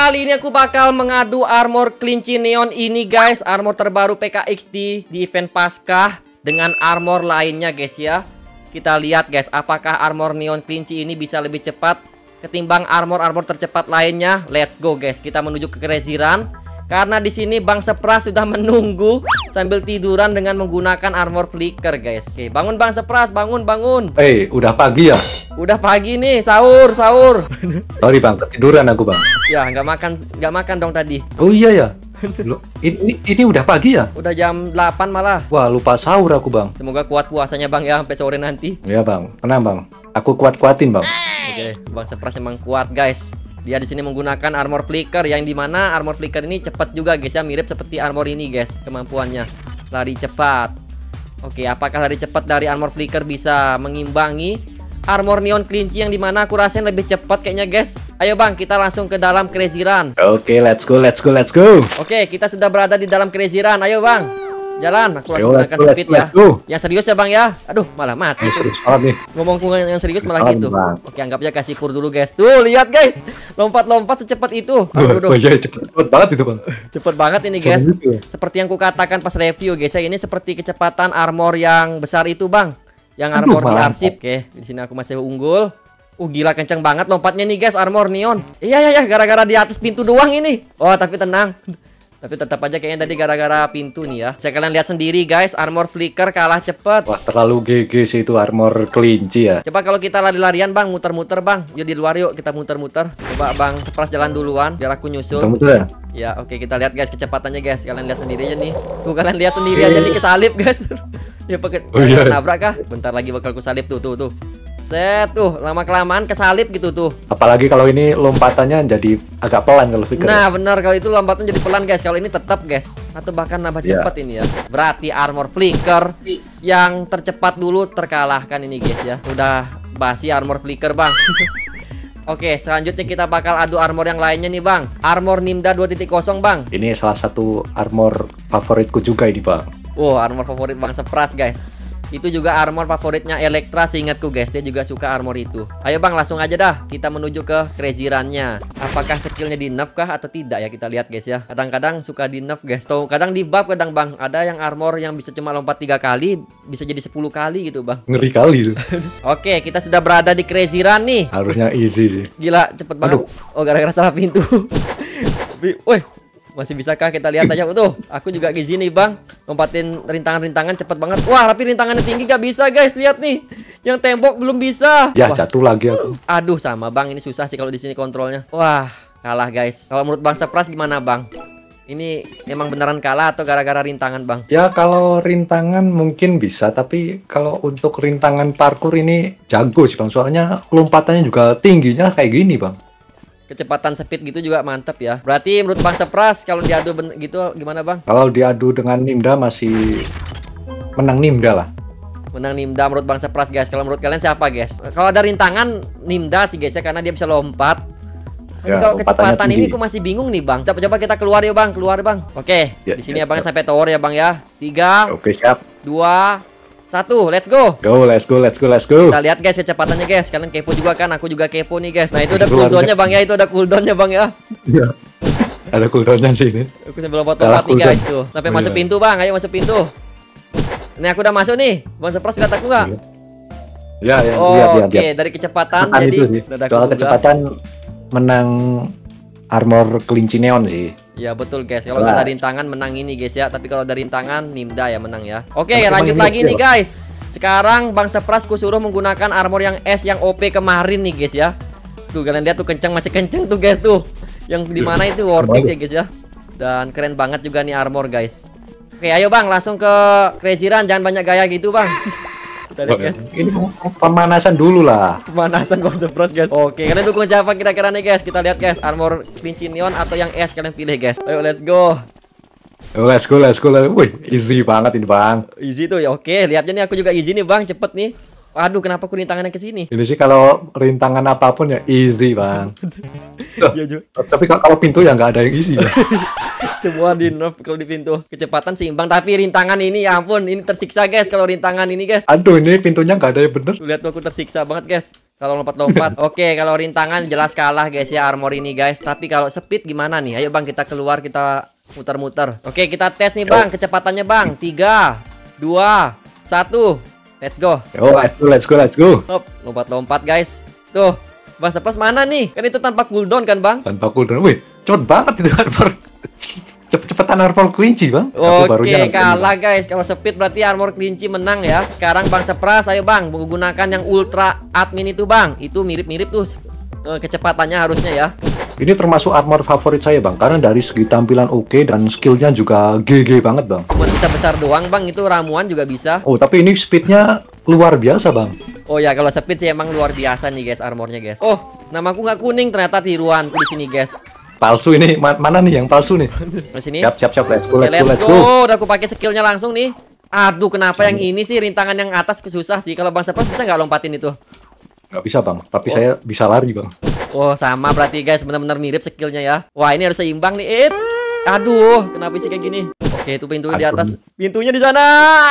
kali ini aku bakal mengadu armor kelinci neon ini guys. Armor terbaru PKXD di event Paskah dengan armor lainnya guys ya. Kita lihat guys, apakah armor neon kelinci ini bisa lebih cepat ketimbang armor-armor tercepat lainnya. Let's go guys, kita menuju ke Crazy Run. Karena di sini Bang Sepras sudah menunggu sambil tiduran dengan menggunakan armor flicker guys. Oke, bangun Bang Sepras, bangun. Udah pagi ya? Udah pagi nih, sahur. Sorry Bang, ketiduran aku Bang. Ya, nggak makan dong tadi. Oh iya ya. Loh, ini udah pagi ya? Udah jam 8 malah. Wah, lupa sahur aku Bang. Semoga kuat puasanya Bang ya sampai sore nanti. Ya Bang, tenang Bang. Aku kuat-kuatin Bang. Oke, Bang Sepras emang kuat guys. Dia di sini menggunakan armor flicker yang dimana armor flicker ini cepat juga guys ya, mirip seperti armor ini guys kemampuannya. Lari cepat. Oke, apakah lari cepat dari armor flicker bisa mengimbangi armor neon kelinci yang dimana aku rasain lebih cepat kayaknya guys. Ayo Bang, kita langsung ke dalam Crazy Run. Oke, let's go. Oke, kita sudah berada di dalam Crazy Run. Ayo Bang, jalan. Aku langsung gunakan speed ya. Yang serius ya Bang ya. Aduh, malah mati. Serius banget nih. Ngomongku yang serius malah gitu. Bang. Oke, anggap aja kasih pur dulu guys. Tuh, lihat guys. Lompat-lompat secepat itu. Aduh. Cepet banget itu Bang. Cepet banget ini guys. Seperti yang kukatakan pas review guys ya, ini seperti kecepatan armor yang besar itu Bang. Yang armor di arsip. Oke, di sini aku masih unggul. Gila kenceng banget lompatnya nih guys, armor neon. Iya, gara-gara di atas pintu doang ini. Oh, tapi tenang. Tapi tetap aja kayaknya tadi gara-gara pintu nih ya. Saya kalian lihat sendiri guys, armor flicker kalah cepet. Wah, terlalu GG sih itu armor kelinci ya. Coba kalau kita lari-larian Bang, muter-muter Bang. Yuk di luar yuk, kita muter-muter. Coba Bang Sepras jalan duluan, biar aku nyusul. Muter-muter ya? Ya, oke, kita lihat guys kecepatannya guys. Kalian lihat sendiri aja nih. Tuh, kalian lihat sendiri aja nih kesalip guys. Ya pakai nabrak kah? Bentar lagi bakal kusalip tuh. Set tuh, lama-kelamaan kesalip gitu tuh. Apalagi kalau ini lompatannya jadi agak pelan kalau flicker. Nah, benar, kalau itu lompatnya jadi pelan guys. Kalau ini tetap guys, atau bahkan nambah cepat ini ya. Berarti armor flicker yang tercepat dulu terkalahkan ini guys ya. Udah basi armor flicker Bang. Oke, selanjutnya kita bakal adu armor yang lainnya nih Bang. Armor Nimda 2.0 Bang. Ini salah satu armor favoritku juga ini Bang. Armor favorit Bang Sepras guys. Itu juga armor favoritnya Elektra seingatku guys. Dia juga suka armor itu. Ayo Bang, langsung aja dah kita menuju ke Crazy Run-nya. Apakah skillnya di nerf kah atau tidak ya, kita lihat guys ya. Kadang-kadang suka di nerf guys. Tuh, kadang di buff kadang Bang. Ada yang armor yang bisa cuma lompat 3 kali, bisa jadi 10 kali gitu Bang. Ngeri kali tuh. Oke, kita sudah berada di Crazy Run nih. Harusnya easy sih. Gila, cepet banget. Oh, gara-gara salah pintu. Woi, masih bisakah kita lihat aja tuh. Aku juga gizi nih Bang, lompatin rintangan-rintangan cepet banget. Wah, tapi rintangannya tinggi gak bisa guys. Lihat nih, yang tembok belum bisa. Ya, wah, jatuh lagi aku. Aduh, sama Bang, ini susah sih kalau di sini kontrolnya. Wah, kalah guys. Kalau menurut Bang Sepras gimana Bang? Ini emang beneran kalah atau gara-gara rintangan Bang? Ya, kalau rintangan mungkin bisa, tapi kalau untuk rintangan parkour ini jago sih Bang. Soalnya lompatannya juga tingginya kayak gini Bang. Kecepatan speed gitu juga mantap ya. Berarti menurut Bang Sepras kalau diadu gitu gimana Bang? Kalau diadu dengan Nimda masih menang Nimda lah. Menang Nimda menurut Bang Sepras guys. Kalau menurut kalian siapa guys? Kalau ada rintangan Nimda sih guys ya, karena dia bisa lompat. Ya, kalau kecepatan ini aku masih bingung nih Bang. Coba kita keluar yuk Bang, keluar Bang. Oke, di sini ya Bang sampai tower ya Bang ya. 3. Oke, siap. 2, 1, let's go. Let's go. Kita lihat guys kecepatannya guys. Kalian kepo juga kan? Aku juga kepo nih guys. Nah, itu ada cooldownnya Bang ya. Itu ada cooldownnya Bang ya. Iya. Ada cooldownnya sih ini. Aku sambil lompat-lompat nih guys tuh. Sampai masuk pintu Bang. Ayo masuk pintu. Ini aku udah masuk nih. Bang Sepras lihat aku nggak? Ya, lihat. Oke, dari kecepatan jadi soal kecepatan menang armor kelinci neon sih. Ya betul guys, kalau nggak ada rintangan menang ini guys ya. Tapi kalau ada rintangan Nimda ya menang ya. Oke, lanjut lagi nih guys. Sekarang Bang Sepras kusuruh menggunakan armor yang S yang OP kemarin nih guys ya. Tuh kalian lihat tuh kenceng, masih kenceng tuh guys tuh. Yang dimana itu worth it ya guys ya. Dan keren banget juga nih armor guys. Oke, ayo Bang langsung ke Crazy Run, jangan banyak gaya gitu Bang. Ini pemanasan dulu lah. Pemanasan Bang Sepras guys. Oke, kalian dukung siapa kira-kira nih guys? Kita lihat guys, armor kelinci neon atau yang S kalian pilih guys. Ayo let's go. Let's go. Wih, easy banget ini Bang. Easy tuh ya. Oke, lihatnya nih aku juga easy nih Bang, cepet nih. Waduh, kenapa aku rintangannya ke sini? Ini sih kalau rintangan apapun ya easy Bang. Iya, tapi kalau pintu ya nggak ada yang easy. Semua di nerf kalau di pintu. Kecepatan seimbang, tapi rintangan ini ya ampun, ini tersiksa guys kalau rintangan ini guys. Aduh, ini pintunya nggak ada yang bener. Lihat tuh aku tersiksa banget guys. Kalau lompat-lompat. Oke, kalau rintangan jelas kalah guys ya armor ini guys. Tapi kalau speed gimana nih? Ayo bang, kita keluar, kita muter-muter. Oke, kita tes nih bang, kecepatannya bang. 3, 2, 1. Let's go. Yo, let's go. Hop, lompat-lompat guys. Tuh, Bang Surprise mana nih? Kan itu tanpa cooldown kan bang? Tanpa cooldown. Wih, cepet banget itu armor. Cepet-cepetan armor kelinci bang. Oke, kalah guys. Kalau speed berarti armor kelinci menang ya. Sekarang Bang Surprise, ayo bang, menggunakan yang ultra admin itu bang. Itu mirip-mirip tuh kecepatannya harusnya ya. Ini termasuk armor favorit saya bang, karena dari segi tampilan oke dan skillnya juga GG banget bang. Cuma bisa besar doang bang, itu ramuan juga bisa. Oh tapi ini speednya luar biasa bang. Oh ya, kalau speed sih emang luar biasa nih guys armornya guys. Oh, namaku nggak kuning ternyata tiruan di sini guys. Palsu ini, mana nih yang palsu nih? Di sini. Siap, let's go. Udah aku pakai skillnya langsung nih. Aduh, kenapa yang ini sih rintangan yang atas susah sih? Kalau Bang Surprise bisa nggak lompatin itu? Nggak bisa bang, tapi saya bisa lari bang. Oh sama berarti guys, benar-benar mirip skillnya ya. Wah ini harus seimbang nih. Aduh, kenapa sih kayak gini? Oke, itu pintunya di atas. Pintunya di sana.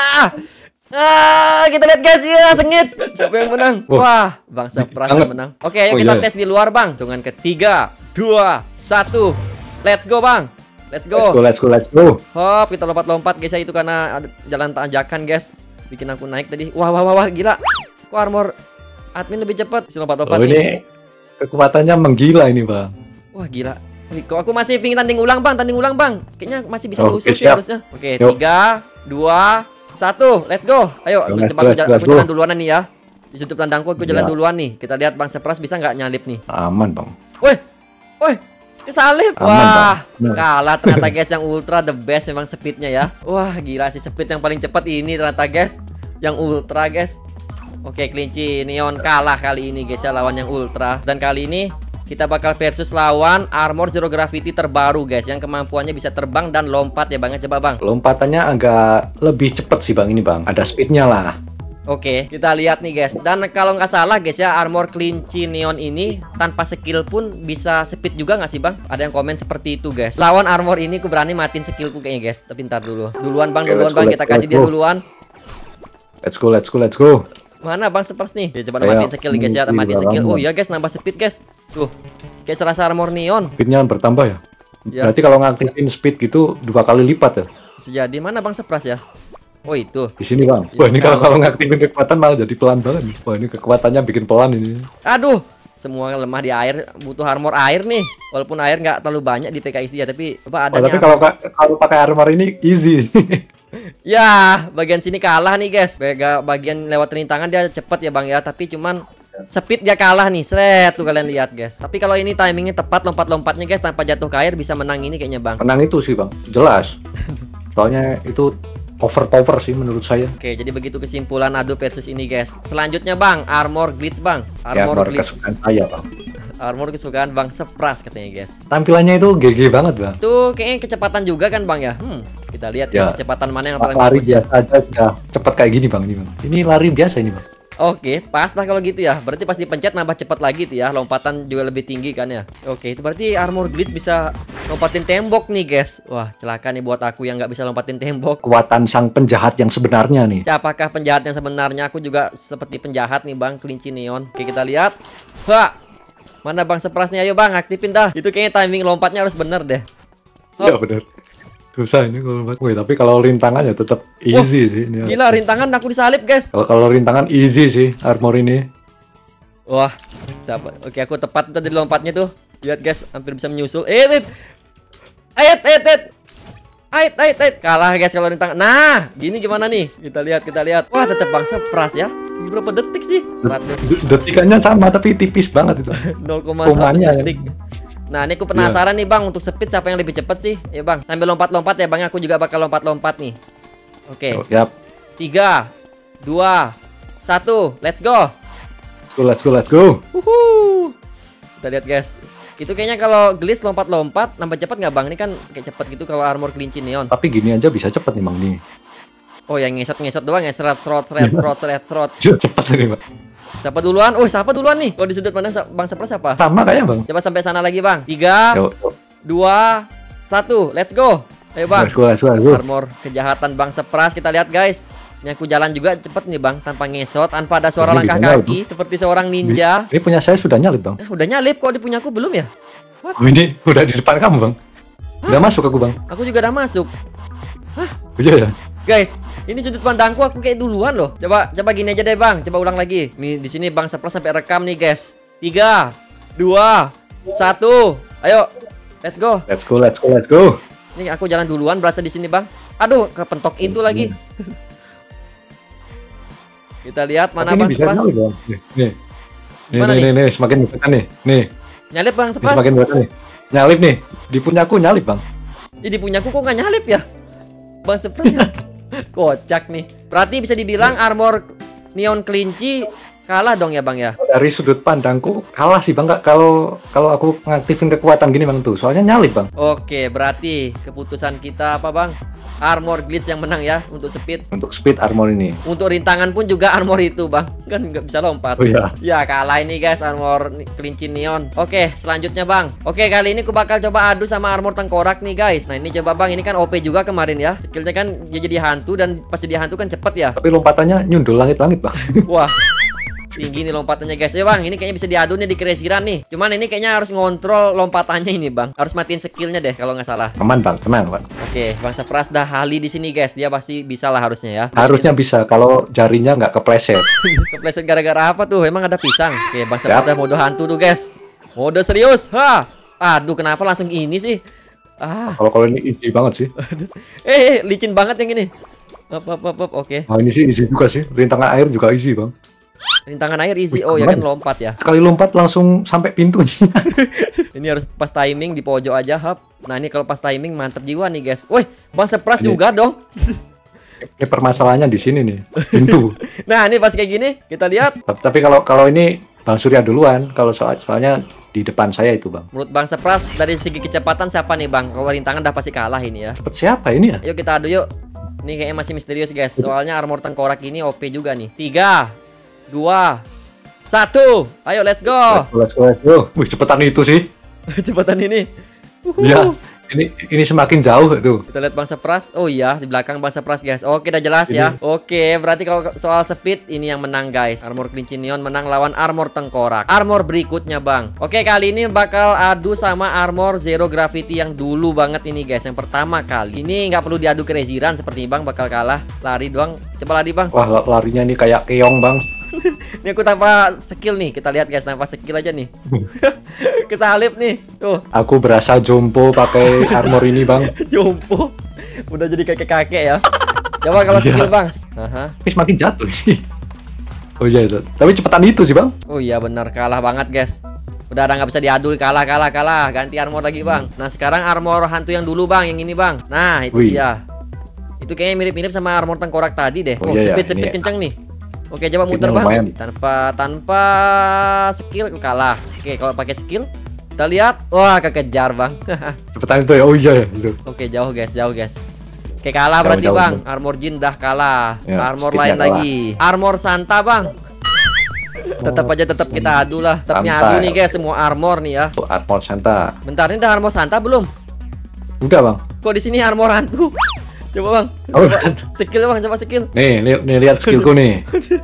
Kita lihat guys, ya sengit. Siapa yang menang? Wah, Bang Surprise yang menang. Oke, ayo kita tes di luar bang. Dengan ketiga, 2, 1, let's go bang. Let's go. Hop, kita lompat-lompat guys ya, itu karena ada jalan tanjakan guys. Bikin aku naik tadi. Wah, gila. Kok armor admin lebih cepat? Si lompat-lompat nih. Ini kekuatannya menggila ini bang. Wah gila. Wih, kok aku masih pingin tanding ulang bang. Kayaknya masih bisa diusul sih harusnya. Oke, 3, 2, 1, let's go. Ayo, aku jalan duluan nih ya. Di sudut pandangku aku jalan duluan nih. Kita lihat Bang Surprise bisa nggak nyalip nih. Aman bang. Woi, kesalip. Wah, kalah ternyata guys. Yang ultra the best memang speednya ya. Wah gila sih, speed yang paling cepat ini ternyata guys. Yang ultra guys. Oke, kelinci neon kalah kali ini guys ya lawan yang ultra. Dan kali ini kita bakal versus lawan armor zero gravity terbaru guys, yang kemampuannya bisa terbang dan lompat ya bang. Coba bang. Lompatannya agak lebih cepet sih bang ini bang. Ada speednya lah. Oke, kita lihat nih guys. Dan kalau nggak salah guys ya, armor kelinci neon ini tanpa skill pun bisa speed juga nggak sih bang? Ada yang komen seperti itu guys. Lawan armor ini aku berani matiin skillku kayaknya guys. Tapi ntar dulu. Duluan bang. Kita kasih dia duluan. Let's go. Mana Bang Surprise nih? Ya, coba matiin skill guys ya, matiin skill. Oh iya guys, nambah speed guys. Tuh, kayak serasa armor neon. Speednya bertambah ya? Berarti kalau ngaktifin speed gitu 2 kali lipat ya? Bisa jadi. Mana Bang Surprise ya? Oh itu. Di sini bang. Wah ini kalau ngaktifin kekuatan malah jadi pelan banget. Wah ini kekuatannya bikin pelan ini. Aduh, semua lemah di air, butuh armor air nih. Walaupun air nggak terlalu banyak di PKXD ya, tapi apa adanya. Tapi kalau pakai armor ini easy. Ya, bagian sini kalah nih guys. Bagian lewat rintangan dia cepet ya bang ya. Tapi cuman speed dia kalah nih. Seret tuh kalian lihat guys. Tapi kalau ini timingnya tepat, lompat-lompatnya guys tanpa jatuh ke air, bisa menang ini kayaknya bang. Menang itu sih bang, jelas. Soalnya itu overpower sih menurut saya. Oke, jadi begitu kesimpulan adu versus ini guys. Selanjutnya bang, armor glitch bang. Armor glitch kesukaan saya bang. Armor kesukaan Bang Surprise katanya guys. Tampilannya itu GG banget bang. Tuh kayaknya kecepatan juga kan bang ya. Kita lihat ya, kecepatan mana yang paling lari bagus ya. Biasa aja ya, cepet kayak gini bang ini bang. Ini lari biasa ini bang. Oke, pas lah kalau gitu ya. Berarti pasti pencet nambah cepat lagi tuh ya. Lompatan juga lebih tinggi kan ya. Oke, itu berarti armor glitch bisa lompatin tembok nih guys. Wah, celaka nih buat aku yang nggak bisa lompatin tembok. Kekuatan sang penjahat yang sebenarnya nih. Apakah penjahat yang sebenarnya? Aku juga seperti penjahat nih bang, kelinci neon. Oke, kita lihat. Wah, mana Bang Surprise-nya? Ayo bang, aktifin dah. Itu kayaknya timing lompatnya harus bener deh. Iya bener. Susah ini kalau lompat. Tapi kalau rintangan ya tetap easy sih ini. Gila, rintangan aku disalip guys. Kalau rintangan easy sih armor ini. Wah, siapa? Oke, aku tepat tadi lompatnya tuh. Lihat guys, hampir bisa menyusul. Kalah guys kalau rintangan. Nah, gini gimana nih? Kita lihat. Wah, tetap Bang Surprise ya. Berapa detik sih? 100. Detikannya sama tapi tipis banget itu. 0,1 detik. Nah, ini aku penasaran nih bang, untuk speed siapa yang lebih cepat sih? Ya bang, sambil lompat-lompat ya bang, aku juga bakal lompat-lompat nih. Oke. Yap. 3, 2, 1, let's go. Let's go. Kita lihat guys. Itu kayaknya kalau glitch lompat-lompat nambah cepat nggak bang? Ini kan kayak cepat gitu kalau armor kelinci neon. Tapi gini aja bisa cepat nih bang nih. Oh yang ngesot doang ya, seret. Cepat ini bang. Siapa duluan? Siapa duluan nih? Kalau di sudut mana Bang Surprise siapa? Sama kayaknya bang. Coba sampai sana lagi bang. 3, 2, 1, let's go. Ayo bang. Let's go. Armor kejahatan Bang Surprise kita lihat guys. Ini aku jalan juga cepet nih bang, tanpa ngesot, tanpa ada suara Ini langkah bisa nyalip, kaki, seperti seorang ninja. Ini punya saya sudah nyalip bang. Udah nyalip kok, di punyaku belum ya? Oh, ini udah di depan kamu bang. Udah masuk aku bang. Aku juga udah masuk. Iya ya. Guys, ini sudut pandangku aku kayak duluan loh. Coba gini aja deh bang, coba ulang lagi. Nih di sini bang Surprise sampai rekam nih guys. 3, 2, 1, ayo, let's go. Let's go. Ini aku jalan duluan, berasa di sini bang. Aduh, kepentok itu lagi. Kita lihat mana bang Surprise. Nih, semakin dekat nih. Nih. Nyalip bang Surprise. Semakin dekat nih. Nyalip nih. Di punyaku nyalip bang. Di punyaku kok nggak nyalip ya? Bang Surprise. Kocak nih. Berarti bisa dibilang armor neon kelinci kalah dong ya bang ya? Dari sudut pandangku kalah sih bang. Kalau aku ngaktifin kekuatan gini bang tuh, soalnya nyalip bang. Oke, berarti keputusan kita apa bang? Armor glitch yang menang ya untuk speed. Untuk speed armor ini. Untuk rintangan pun juga armor itu bang, kan nggak bisa lompat. Oh iya. Ya kalah ini guys armor kelinci neon. Oke, selanjutnya bang. Oke, kali ini aku bakal coba adu sama armor tengkorak nih guys. Nah ini coba bang, ini kan OP juga kemarin ya. Skillnya kan dia jadi hantu dan pas jadi hantu kan cepet ya. Tapi lompatannya nyundul langit-langit bang. Wah, tinggi nih lompatannya guys. Ya bang, ini kayaknya bisa diadu nih di Crazy Run nih. Cuman ini kayaknya harus ngontrol lompatannya ini bang. Harus matiin skillnya deh kalau nggak salah. Teman bang, teman bang. Oke, bang Surprise dah ahli di sini guys. Dia pasti bisa lah harusnya ya. Harusnya bisa kalau jarinya nggak kepleset. Kepleset gara-gara apa tuh? Emang ada pisang? Oke, bang Surprise dah mode hantu tuh guys. Mode serius. Ha. Aduh, kenapa langsung ini sih? Kalau ini easy banget sih. Licin banget yang ini. Oke. Nah, ini sih easy juga sih. Rintangan air juga easy bang. Rintangan air easy. Oh ya kan lompat ya. Sekali lompat langsung sampai pintu. Ini harus pas timing di pojok aja hap. Nah ini kalau pas timing mantep jiwa nih guys. Wih, bang Surprise juga dong. Ini permasalahannya di sini nih, pintu. Nah ini pas kayak gini kita lihat. Tapi kalau ini bang Surya duluan. Kalau soalnya di depan saya itu bang. Menurut bang Surprise dari segi kecepatan siapa nih bang? Kalau rintangan dah pasti kalah ini ya. Cepet siapa ini ya? Yuk kita adu yuk. Ini kayaknya masih misterius guys. Soalnya armor tengkorak ini OP juga nih. 3, 2, 1. Ayo let's go. Let's go. Wih, cepetan itu sih. Cepetan ini. Ya, ini semakin jauh tuh. Kita lihat bang Surprise. Oh iya, di belakang bang Surprise guys. Oke, udah jelas ya. Oke, berarti kalau soal speed ini yang menang guys. Armor kelinci neon menang lawan armor tengkorak. Armor berikutnya bang. Oke, kali ini bakal adu sama armor zero gravity yang dulu banget ini guys. Yang pertama kali. Ini nggak perlu diadu Crazy Run seperti bang bakal kalah. Lari doang. Coba lari bang. Wah, larinya ini kayak keong bang. Ini aku tanpa skill nih. Kita lihat guys, tanpa skill aja nih. Kesalip nih. Tuh. Aku berasa jompo pakai armor ini bang. Jompo. Udah jadi kakek-kakek ya. Coba kalau skill bang. Tapi semakin jatuh sih. Oh iya itu. Tapi cepetan itu sih bang. Oh iya benar, kalah banget guys. Udah nggak bisa diadu, kalah. Ganti armor lagi bang. Nah sekarang armor hantu yang dulu bang, yang ini bang. Nah itu dia. Itu kayaknya mirip-mirip sama armor tengkorak tadi deh. Oh, speed kenceng nih. Oke, coba muter bang. Tanpa skill kalah. Oke, kalau pakai skill kita lihat. Wah, kekejar bang. Cepetan itu ya. Oh iya itu. Oke, jauh guys. Oke, kalah berarti bang. Armor Jin dah kalah. Ya, armor lain lagi. Armor Santa bang. Tetap kita adu lah. Tetap adu nih guys, semua armor nih ya. Armor Santa. Bentar, ini udah armor Santa belum? Udah bang. Kok di sini armor hantu? Coba bang. Skill bang, coba skill. Nih lihat skillku nih.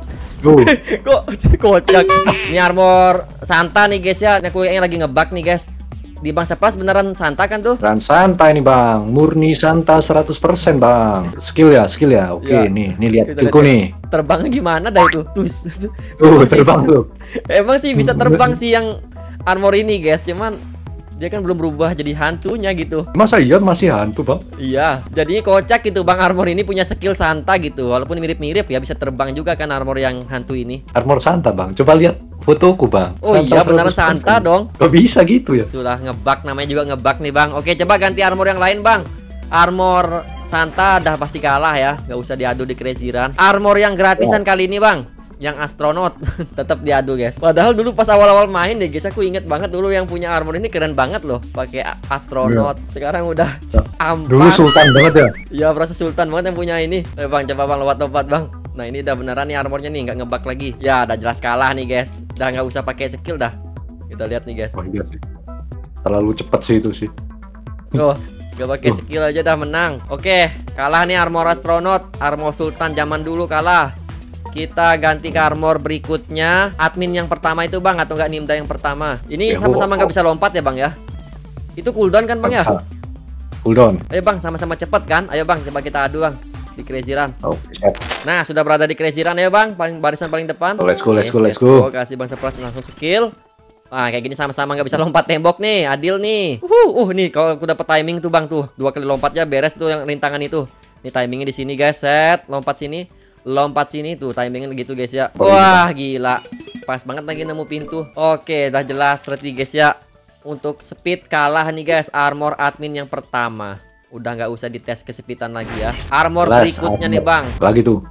Kok kocak. Ini armor Santa nih guys ya. Aku kayaknya lagi ngebug nih guys. Di bang Surprise beneran Santa kan tuh? Beneran Santa ini bang. Murni Santa 100% bang. Skill ya. Oke ya. Nih lihat skillku nih. Terbangnya gimana dah itu? Terbang tuh. Emang sih bisa terbang sih yang armor ini guys. Cuman dia kan belum berubah jadi hantunya gitu. Masa iya masih hantu bang? Iya, jadinya kocak gitu bang. Armor ini punya skill Santa gitu. Walaupun mirip-mirip ya, bisa terbang juga kan armor yang hantu ini. Armor Santa bang, coba lihat fotoku bang. Oh Santa iya beneran Santa dong. Kok bisa gitu ya? Itulah ngebug, namanya juga ngebug nih bang. Oke, coba ganti armor yang lain bang. Armor Santa dah pasti kalah ya, nggak usah diadu di Crazy Run. Armor yang gratisan kali ini bang, yang astronot tetap diadu guys. Padahal dulu pas awal-awal main deh guys, aku inget banget dulu yang punya armor ini keren banget loh, pakai astronot. Sekarang udah ampas. Dulu sultan banget ya. Iya, berasa sultan banget yang punya ini. Bang, coba bang lompat-lompat bang. Nah ini udah beneran nih armornya nih, nggak ngebug lagi. Ya udah jelas kalah nih guys. Udah nggak usah pakai skill dah. Kita lihat nih guys. Oh iya sih. Terlalu cepet sih itu sih. Oh, Gak pakai skill aja dah menang. Oke, kalah nih armor astronaut. Armor sultan zaman dulu kalah. Kita ganti ke armor berikutnya. Admin yang pertama itu bang, atau enggak Nimda yang pertama. Ini sama-sama nggak bisa lompat ya bang ya. Itu cooldown kan bang ya? Cooldown. Ayo bang, sama-sama cepet kan? Ayo bang, coba kita adu bang di Crazy Run. Siap. Nah, sudah berada di Crazy Run ya bang, barisan paling depan. Let's go. Kasih bang Surprise langsung skill. Wah, kayak gini sama-sama nggak bisa lompat tembok nih, adil nih. Nih kalau aku dapat timing tuh bang tuh, 2 kali lompatnya beres tuh yang rintangan itu. Ini timingnya di sini guys, set, lompat sini tuh timingnya gitu guys ya. Wah gila, pas banget lagi nemu pintu. Oke, udah jelas strategi guys ya. Untuk speed kalah nih guys, armor admin yang pertama. Udah nggak usah dites kesepitan lagi ya. Armor berikutnya nih bang. Lagi tuh.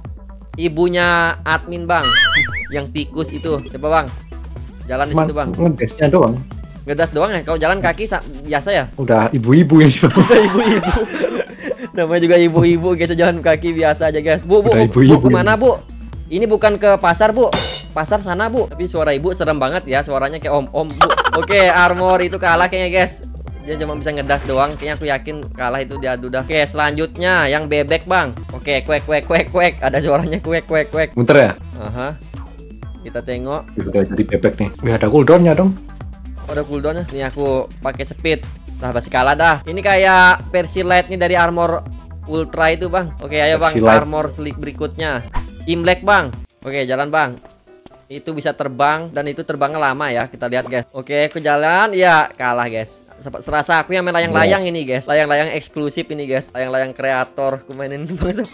Ibunya admin bang, yang tikus itu. Coba bang, jalan di situ bang. Ngedesnya doang. Ngedas doang ya. Kalau jalan kaki biasa ya. Udah ibu-ibu ya sih. Ibu-ibu. Namanya juga ibu-ibu guys, jalan kaki biasa aja guys. Bu, kemana bu? Ini bukan ke pasar bu. Pasar sana bu. Tapi suara ibu serem banget ya. Suaranya kayak om-om bu. Oke, armor itu kalah kayaknya guys. Dia cuma bisa ngedas doang. Kayaknya aku yakin kalah itu diadu dah. Oke, selanjutnya yang bebek bang. Oke, kuek. Ada suaranya kuek. Muter ya? Aha. Kita tengok. Udah jadi bebek nih. Wih, ada cooldownnya dong. Ada cooldownnya. Nih aku pakai speed. Nah, pasti kalah dah. Ini kayak versi light nih dari armor ultra itu bang. Oke, ayo bang, armor sleek berikutnya. Imlek bang. Oke, jalan bang. Itu bisa terbang dan itu terbangnya lama ya. Kita lihat guys. Oke, aku jalan. Ya kalah guys. Serasa aku yang main layang-layang ini guys. Layang-layang eksklusif ini guys. Layang-layang kreator. Aku mainin bang.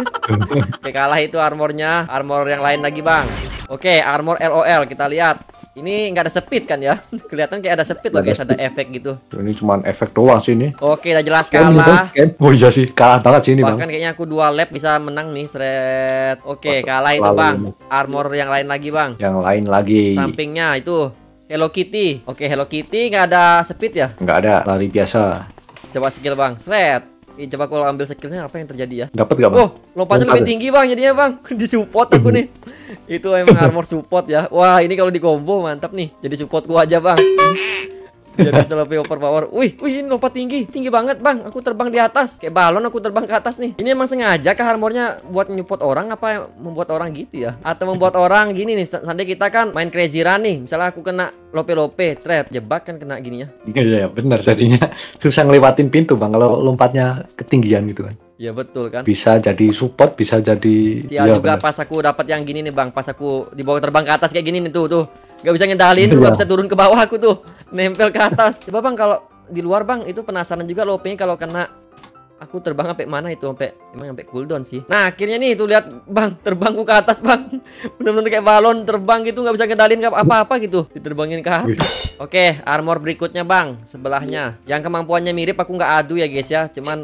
Oke, kalah itu armornya. Armor yang lain lagi bang. Oke, armor LOL kita lihat. Ini nggak ada speed kan ya? Kelihatan kayak ada speed loh guys, ada efek gitu. Ini cuma efek doang sih ini. Oke, udah jelas kalah. Oh iya sih, kalah banget sih ini bang. Bahkan kayaknya aku 2 lap bisa menang nih, seret. Oke, kalah itu bang. Armor yang lain lagi bang. Yang lain lagi. Sampingnya itu Hello Kitty. Oke, Hello Kitty nggak ada speed ya? Nggak ada, lari biasa. Coba skill bang, seret. Coba kalau ambil skillnya apa yang terjadi ya? Dapat nggak bang? Oh, lompatnya lebih tinggi bang jadinya bang. Di support aku nih. Itu emang armor support ya. Wah, ini kalau di combo mantap nih. Jadi support gua aja bang. Biar bisa lebih overpower. Wih, ini lompat tinggi banget bang. Aku terbang di atas, kayak balon aku terbang ke atas nih. Ini emang sengaja kah armornya buat nyupport orang apa membuat orang gitu ya? Atau membuat orang gini nih. Seandainya kita kan main Crazy Run nih. Misalnya aku kena lope-lope, trap, jebak kan kena gini ya. Iya bener, jadinya susah ngelewatin pintu bang kalau lompatnya ketinggian gitu kan. Iya betul kan. Bisa jadi support, bisa jadi. Ya juga bener. Pas aku dapat yang gini nih bang, pas aku dibawa terbang ke atas kayak gini nih tuh. Gak bisa ngendalin tuh, gak bisa turun ke bawah aku tuh. Nempel ke atas. Coba bang kalau di luar bang, itu penasaran juga lope-nya kalau kena. Aku terbang sampai mana itu, emang sampai cooldown sih. Nah akhirnya nih tuh lihat bang, terbangku ke atas bang. Bener-bener kayak balon terbang gitu, nggak bisa ngendalin apa-apa gitu. Diterbangin ke atas. Oke, armor berikutnya bang, sebelahnya. Yang kemampuannya mirip aku nggak adu ya guys ya. Cuman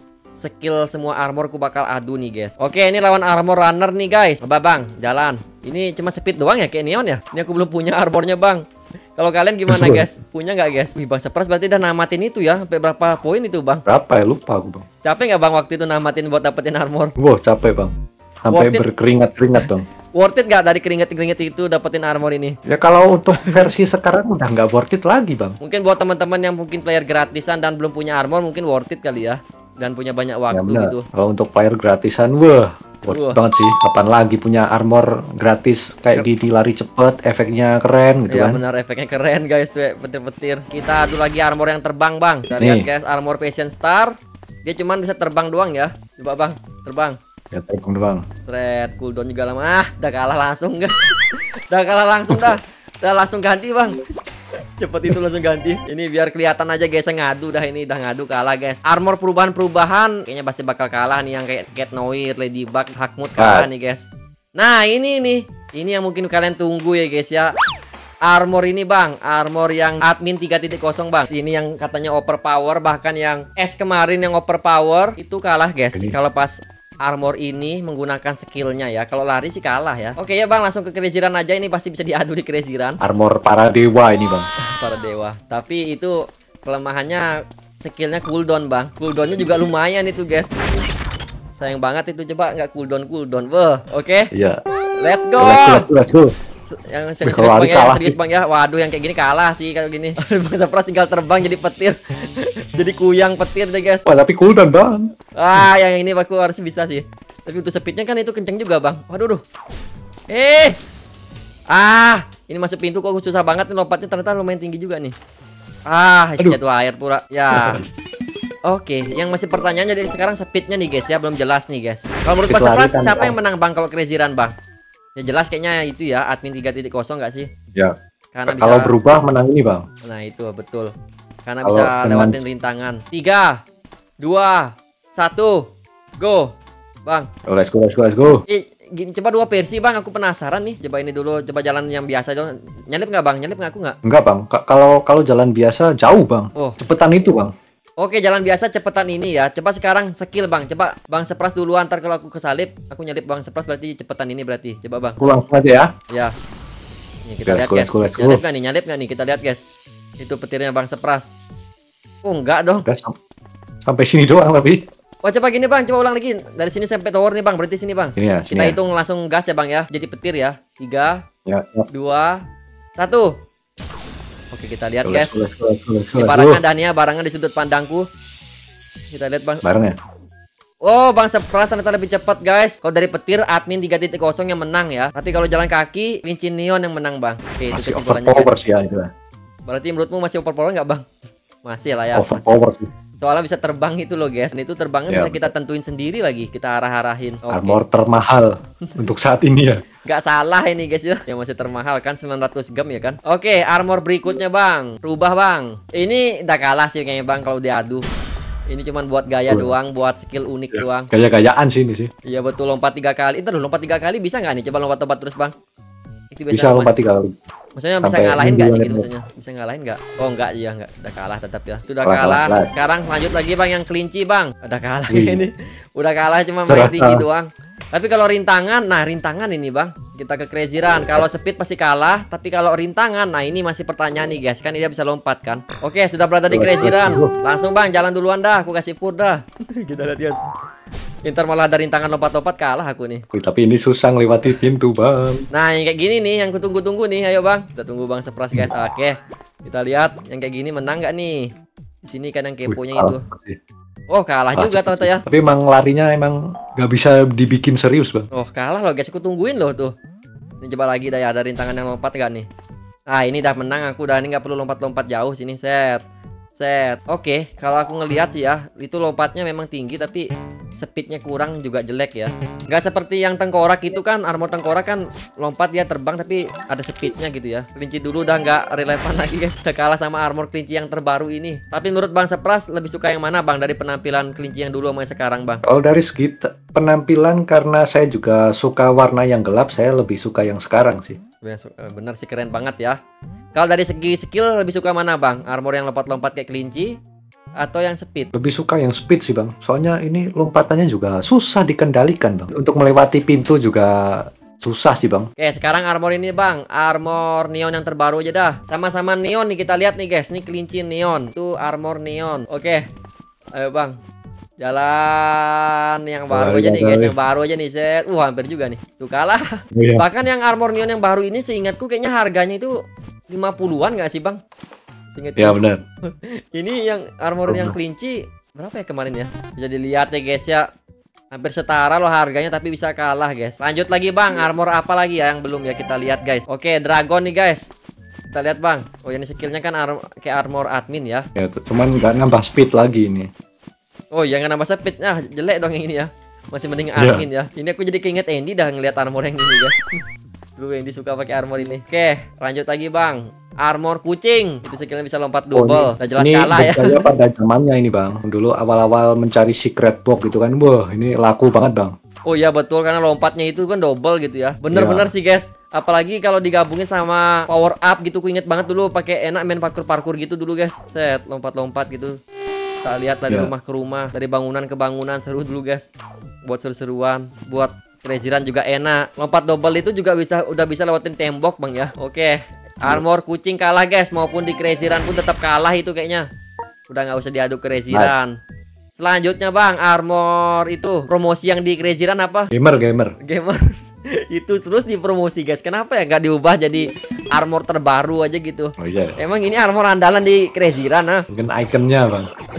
skill semua armorku bakal adu nih guys. Oke, ini lawan armor runner nih guys. Coba bang, jalan. Ini cuma speed doang ya kayak neon ya. Ini aku belum punya armornya bang. Kalau kalian gimana guys? Punya nggak guys? Wih bang Surprise berarti udah namatin itu ya. Sampai berapa poin itu bang? Berapa ya? Lupa aku bang. Capek nggak bang waktu itu namatin buat dapetin armor? Wah capek bang. Sampai berkeringat-keringat bang. Worth it nggak dari keringet-keringet itu dapetin armor ini? Ya kalau untuk versi sekarang udah nggak worth it lagi bang. Mungkin buat teman-teman yang mungkin player gratisan dan belum punya armor mungkin worth it kali ya. Dan punya banyak waktu ya, gitu. Kalau untuk player gratisan, wah worth it banget sih. Kapan lagi punya armor gratis kayak gini, lari cepet, efeknya keren gitu ya, kan. Benar, efeknya keren guys tuh, petir-petir. Kita adu lagi armor yang terbang bang. Kita lihat guys, armor Passion Star. Dia cuman bisa terbang doang ya. Coba bang, terbang. Ya terbang doang. Thread, cooldown juga lama. Udah kalah langsung guys. Udah kalah langsung dah. Udah langsung ganti bang. Cepet itu langsung ganti. Ini biar kelihatan aja guys, ngadu dah ini, udah ngadu kalah guys. Armor perubahan kayaknya pasti bakal kalah nih yang kayak Cat Noir, Ladybug, Hakmut kalah nih guys. Nah ini nih, ini yang mungkin kalian tunggu ya guys ya. Armor ini bang, armor yang admin 3.0 bang. Ini yang katanya overpower, bahkan yang S kemarin yang overpower itu kalah guys. Kalau pas armor ini menggunakan skillnya ya. Kalau lari sih kalah ya. Oke ya bang, langsung ke Crazy Run aja. Ini pasti bisa diadu di Crazy Run. Armor para dewa ini bang. Para dewa. Tapi itu kelemahannya skillnya cooldown bang. Cooldownnya juga lumayan itu guys. Sayang banget itu, coba nggak cooldown. Wah, oke. Iya. Let's go. Let's go. Yang serius bang ya, serius bang ya. Waduh, yang kayak gini kalah sih kalau gini. Bang Surprise tinggal terbang jadi petir. Jadi kuyang petir deh guys. Wah, tapi cooldown bang. Ah, yang ini aku harus bisa sih. Tapi untuk speednya kan itu kenceng juga bang. Waduh, duh. Ini masuk pintu kok susah banget nih lompatnya, ternyata lumayan tinggi juga nih. Jatuh air pura. Ya. Oke, yang masih pertanyaannya dari sekarang speednya nih guys ya, belum jelas nih guys. Kalau menurut Bang Sepras, siapa yang menang bang kalau Crazy Run bang? Ya jelas kayaknya itu ya, admin 3.0 nggak sih? Ya. Karena kalau bisa... berubah menang ini bang. Nah itu betul. Karena kalau bisa dengan... lewatin rintangan. 3, 2, 1, go, bang. Let's go. Gini, coba dua versi bang, aku penasaran nih. Coba ini dulu, coba jalan yang biasa dong. Nyalip nggak bang? Nyalip nggak aku nggak? Enggak bang. Kalau jalan biasa jauh bang. Cepetan itu bang. Oke, jalan biasa cepetan ini ya. Coba sekarang skill bang. Coba Bang Sepras duluan. Ntar kalau aku kesalip, aku nyalip Bang Sepras berarti cepetan ini berarti. Coba bang. Aku langsung aja ya. Ya. Nih kita lihat guys. Nyalip nggak nih? Kita lihat guys. Itu petirnya Bang Sepras. Oh enggak dong. Sampai sini doang tapi. Coba gini bang. Coba ulang lagi. Dari sini sampai tower nih bang. Berarti sini bang. Sini ya, kita hitung langsung gas ya bang ya. Jadi petir ya. 3, 2, 1. Oke, kita lihat guys. Ini barangnya di sudut pandangku. Kita lihat bang. Barangnya. Oh, Bang Sepras ternyata lebih cepat guys. Kalau dari petir admin 3.0 yang menang ya. Tapi kalau jalan kaki Clean Neon yang menang bang. Oke, itu kesimpulannya guys. Ya, itu. Berarti menurutmu masih overpower nggak bang? Masih lah ya. Overpower sih. Soalnya bisa terbang itu loh guys. Dan itu terbangnya bisa kita tentuin sendiri lagi. Kita arah-arahin. Armor termahal untuk saat ini ya. Gak salah ini guys ya. Yang masih termahal kan 900 gem ya kan. Oke, armor berikutnya bang. Rubah bang. Ini udah kalah sih kayaknya bang kalau diadu. Ini cuman buat gaya doang, buat skill unik doang. Gaya-gayaan sih ini sih. Iya betul, lompat 3 kali. Ntar lompat 3 kali bisa nggak nih? Coba lompat-lompat terus bang. Itu bisa lompat 3 kali. Maksudnya bisa ngalahin nggak sih gitu maksudnya? Bisa ngalahin nggak? Oh enggak, iya enggak. Udah kalah tetap ya. Sudah kalah. Sekarang lanjut lagi bang yang kelinci bang. Udah kalah ini. Udah kalah cuma main tinggi doang. Tapi kalau rintangan, nah rintangan ini bang. Kita ke Crazy Run. Kalau speed pasti kalah. Tapi kalau rintangan, nah ini masih pertanyaan nih guys. Kan dia bisa lompat kan. Oke, sudah berada di Crazy Run. Langsung bang, jalan duluan dah. Aku kasih pur dah. Kita lihat. Ntar malah ada rintangan lompat-lompat kalah aku nih. Tapi ini susah ngelewati pintu bang. Nah yang kayak gini nih yang kutunggu-tunggu nih. Ayo bang, kita tunggu Bang Sepras guys. Oke, kita lihat yang kayak gini menang nggak nih? Di sini kan yang keponya itu. Oh kalah juga ternyata ya. Tapi emang larinya emang nggak bisa dibikin serius bang. Oh kalah loh guys, aku tungguin loh tuh. Ini coba lagi dah ya, ada rintangan yang lompat nggak nih? Nah ini dah menang aku, dah ini nggak perlu lompat-lompat jauh sini. Set. Oke, kalau aku ngelihat sih ya, itu lompatnya memang tinggi tapi speednya kurang juga jelek ya. Nggak seperti yang tengkorak itu kan, armor tengkorak kan lompat dia terbang tapi ada speednya gitu ya. Kelinci dulu udah nggak relevan lagi guys, udah kalah sama armor kelinci yang terbaru ini. Tapi menurut Bang Sepras lebih suka yang mana bang dari penampilan kelinci yang dulu sama yang sekarang bang? Kalau dari segi penampilan, karena saya juga suka warna yang gelap, saya lebih suka yang sekarang sih. Bener sih, keren banget ya. Kalau dari segi skill lebih suka mana bang? Armor yang lompat-lompat kayak kelinci atau yang speed? Lebih suka yang speed sih bang. Soalnya ini lompatannya juga susah dikendalikan bang. Untuk melewati pintu juga susah sih bang. Oke, sekarang armor ini bang, armor neon yang terbaru aja dah. Sama-sama neon nih, kita lihat nih guys. Ini kelinci neon, tuh armor neon. Oke, ayo bang. Jalan yang baru aja nih guys, yang baru aja nih set. Hampir juga nih. Tuh kalah. Bahkan yang armor neon yang baru ini seingatku kayaknya harganya itu 50-an nggak sih bang? Seingatku. Ya benar. Ini yang armor yang kelinci berapa ya kemarin ya? Bisa dilihat ya guys ya. Hampir setara loh harganya tapi bisa kalah guys. Lanjut lagi bang, armor apa lagi ya yang belum ya kita lihat guys. Oke, dragon nih guys. Kita lihat bang. Oh ini skillnya kan kayak armor admin ya. Ya cuman nggak nambah speed lagi ini. Oh jangan nambah speed. Nah jelek dong yang ini ya. Masih mending admin ya. Ini aku jadi keinget Andy dah ngeliat armor yang ini guys. Dulu yang disuka pakai armor ini. Oke, lanjut lagi bang. Armor kucing. Itu skillnya bisa lompat double. Udah jelas kalah ya. Ini pada zamannya ini bang. Dulu awal-awal mencari secret box gitu kan. Wah ini laku banget bang. Oh iya betul, karena lompatnya itu kan double gitu ya. Bener-bener sih guys. Apalagi kalau digabungin sama power up gitu. Aku inget banget dulu pakai enak main parkur-parkur gitu dulu guys. Set, lompat-lompat gitu. Kita lihat dari rumah ke rumah, dari bangunan ke bangunan, seru dulu guys. Buat seru-seruan, buat Crazy Run juga enak. Lompat double itu juga udah bisa lewatin tembok bang ya. Oke, armor kucing kalah guys, maupun di Crazy Run pun tetap kalah itu kayaknya. Udah nggak usah diaduk Crazy Run. Selanjutnya bang, armor itu promosi yang di Crazy Run apa? Gamer. Itu terus dipromosi guys. Kenapa ya nggak diubah jadi armor terbaru aja gitu? Oh iya. Emang ini armor andalan di Crazy Run ah? Mungkin ikonnya bang.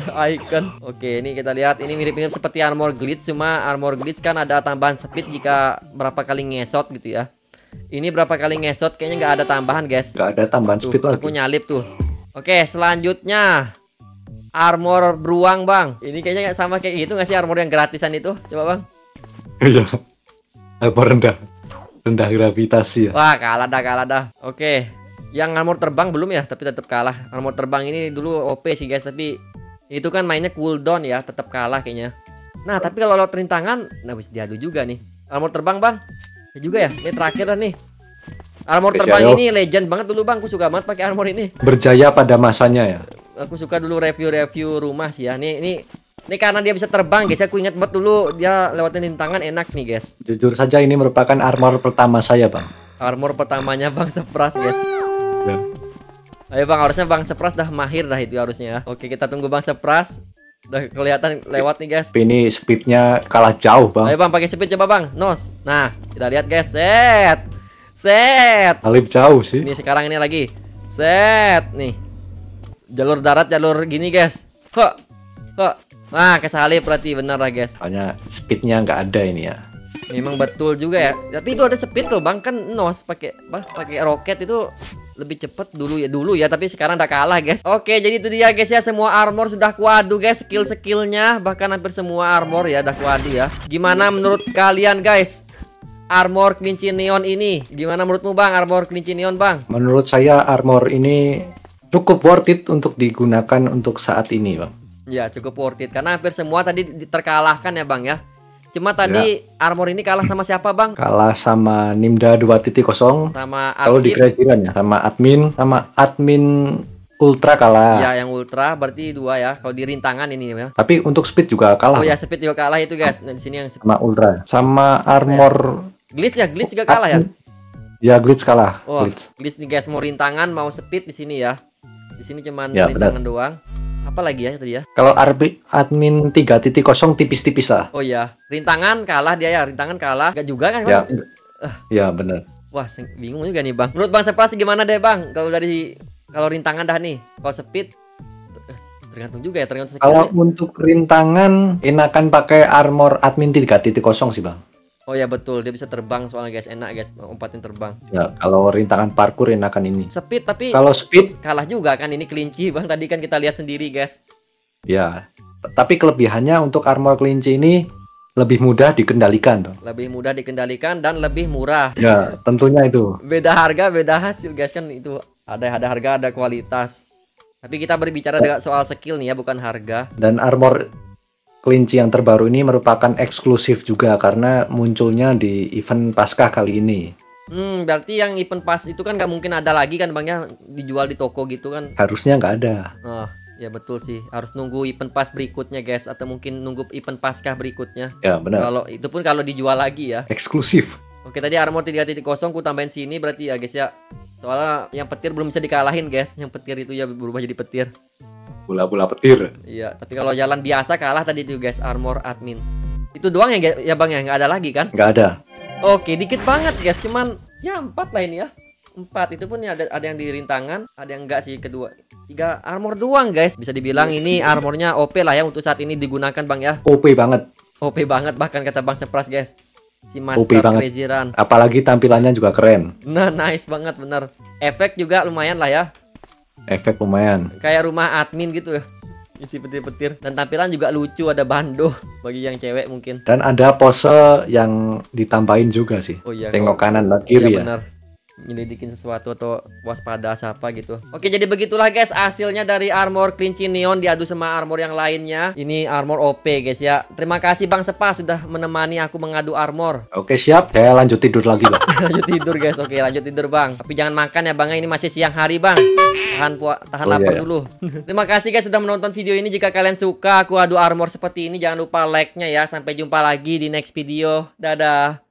Icon. Oke, ini kita lihat. Ini mirip-mirip seperti armor glitch. Cuma armor glitch kan ada tambahan speed jika berapa kali ngesot gitu ya. Ini berapa kali ngesot kayaknya nggak ada tambahan, guys. Nggak ada tambahan Tuh, speed lagi. aku nyalip tuh. Oke, selanjutnya armor beruang, Bang. Ini kayaknya sama kayak gitu nggak sih armor yang gratisan itu? Coba, Bang. Iya. Apa rendah gravitasi ya. Wah, kalah dah. Oke. Yang armor terbang belum ya, tapi tetap kalah. Armor terbang ini dulu OP sih, guys, tapi itu kan mainnya cooldown ya, tetap kalah kayaknya. Nah, tapi kalau lewat rintangan, nah bisa diadu juga nih. Armor terbang, Bang. Ya juga ya. Ini terakhir dah nih. Armor Oke, terbang Shadow. ini legend banget dulu, Bang. Aku suka banget pakai armor ini. Berjaya pada masanya ya. Aku suka dulu review rumah sih ya. Ini karena dia bisa terbang, guys. Aku ingat banget dulu dia lewatin rintangan enak nih, guys. Jujur saja ini merupakan armor pertama saya, Bang. Armor pertamanya Bang Sepras, guys. Ya. Ayo Bang, harusnya Bang Sepras dah mahir dah itu harusnya ya. Oke, kita tunggu Bang Sepras. Udah kelihatan lewat nih, guys. Tapi ini speednya kalah jauh, Bang. Ayo Bang, pakai speed coba Bang. Nos. Nah, kita lihat, guys. Set. Alip jauh sih. Ini sekarang ini lagi. Set. Nih. Jalur darat, jalur gini, guys. Kok. Nah, kesalip berarti bener lah, guys. Soalnya speednya nggak ada ini ya. Memang betul juga ya. Tapi itu ada speed loh, Bang. Kan Nos pakai roket itu lebih cepet dulu ya, tapi sekarang udah kalah, guys. Oke, jadi itu dia, guys ya. Semua armor sudah kuadu, guys. Skill-skillnya bahkan hampir semua armor ya udah kuadu ya. Gimana menurut kalian, guys? Armor kelinci neon ini. Gimana menurutmu, Bang? Armor kelinci neon, Bang? Menurut saya armor ini cukup worth it untuk digunakan untuk saat ini, Bang. Ya, cukup worth it karena hampir semua tadi terkalahkan ya, Bang ya. Cuma tadi armor ini kalah sama siapa, Bang? Kalah sama Nimda 2.0. Sama Kalau di Adsip. Crazy-Run ya, sama admin Ultra kalah. Ya, yang ultra berarti 2 ya. Kalau di rintangan ini ya. Tapi untuk speed juga kalah. Oh ya, Bang. speed juga kalah itu, guys. Nah, di sini yang Sama Ultra. Sama armor glitch juga kalah ya. ya glitch kalah. Oh, Glitch. glitch nih, guys. Mau rintangan, mau speed di sini ya. Di sini cuman Ya, rintangan doang. Apa lagi ya tadi ya? Kalau admin 3.0 tipis-tipis lah. Oh ya, rintangan kalah dia ya. Rintangan kalah. Gak juga kan, Ya. Bang? Ya benar. Wah, bingung juga nih, Bang. Menurut Bang Sepras gimana deh, Bang? Kalau rintangan dah nih. Kalau speed tergantung juga ya, tergantung Kalau skill. untuk rintangan enakan pakai armor admin 3.0 sih, Bang. Oh ya, betul. Dia bisa terbang soalnya, guys. Enak, guys. Lompatin terbang. Ya, kalau rintangan parkour enakan ini. Speed tapi Kalau speed kalah juga kan, ini kelinci, Bang. Tadi kan kita lihat sendiri, guys. ya, tapi kelebihannya untuk armor kelinci ini lebih mudah dikendalikan, Bang. Lebih mudah dikendalikan dan lebih murah. Ya, tentunya itu. Beda harga, beda hasil, guys. Kan itu ada harga, ada kualitas. Tapi kita berbicara soal skill nih ya, bukan harga. Dan armor kelinci yang terbaru ini merupakan eksklusif juga karena munculnya di event Paskah kali ini. Berarti yang event pas itu kan nggak mungkin ada lagi kan, Bang ya, dijual di toko gitu kan. Harusnya nggak ada. Oh, ya betul sih. Harus nunggu event pas berikutnya, guys, atau mungkin nunggu event Paskah berikutnya. Ya, benar. Kalau itu pun kalau dijual lagi ya. Eksklusif. Oke, tadi armor 3.0 ku tambahin sini berarti ya, guys ya. Soalnya yang petir belum bisa dikalahin, guys. Yang petir itu ya berubah jadi petir. Bola-bola petir. Iya, tapi kalau jalan biasa kalah tadi tuh, guys, armor admin. Itu doang ya, Bang ya, nggak ada lagi kan? Nggak ada. Oke, dikit banget, guys. Cuman ya 4 lah ini ya. 4 itu pun ya ada yang di rintangan, ada yang enggak sih, kedua. 3 armor doang, guys. Bisa dibilang ini armornya OP lah ya untuk saat ini digunakan, Bang ya. OP banget. OP banget bahkan kata Bang Sepras, guys. Si OP Master banget. Crazy Run. Apalagi tampilannya juga keren. Nah, nice banget bener. Efek juga lumayan lah ya. Efek lumayan. Kayak rumah admin gitu ya. Isi petir-petir. Dan tampilan juga lucu, ada bando bagi yang cewek mungkin. Dan ada pose yang ditambahin juga sih. Oh iya. Tengok kanan dan Iya kiri ya. bener. Nyelidikin sesuatu atau waspada siapa gitu. Oke, jadi begitulah, guys, hasilnya dari armor kelinci neon diadu sama armor yang lainnya. Ini armor OP, guys ya. Terima kasih Bang Sepas sudah menemani aku mengadu armor. Oke, siap. Saya lanjut tidur lagi, Bang. Lanjut tidur, guys. Oke, lanjut tidur, Bang. Tapi jangan makan ya, Bang. Ini masih siang hari, Bang. Tahan Oh, lapar iya. dulu. Terima kasih, guys, sudah menonton video ini. Jika kalian suka aku adu armor seperti ini, jangan lupa like-nya ya. Sampai jumpa lagi di next video. Dadah.